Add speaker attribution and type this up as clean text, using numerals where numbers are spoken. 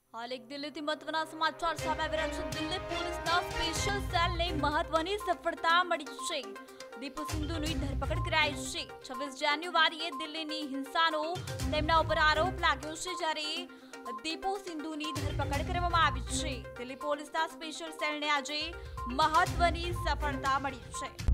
Speaker 1: हाल एक दिल्हीથી મહત્વના સમાચાર સામે આવી રહ્યા છે। દિલ્હી પોલીસના સ્પેશિયલ સેલને મહત્વની સફળતા મળી છે। દીપુ સિંધુની ધરપકડ કરાઈ છે। 26 જાન્યુઆરીએ દિલ્હીની હિંસાનો તેમના ઉપર આરોપ લાગ્યો છે, જ્યારે દીપુ સિંધુની ધરપકડ કરવામાં આવી છે। દિલ્હી પોલીસના સ્પેશિયલ સેલને આજે મહત્વની સફળતા મળી છે।